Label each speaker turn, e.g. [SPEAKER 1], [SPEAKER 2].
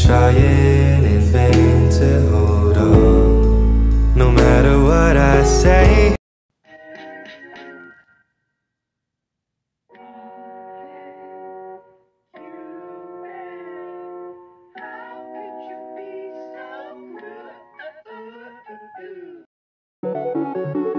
[SPEAKER 1] trying in vain to hold on, no matter what I say.
[SPEAKER 2] How could you be so cruel?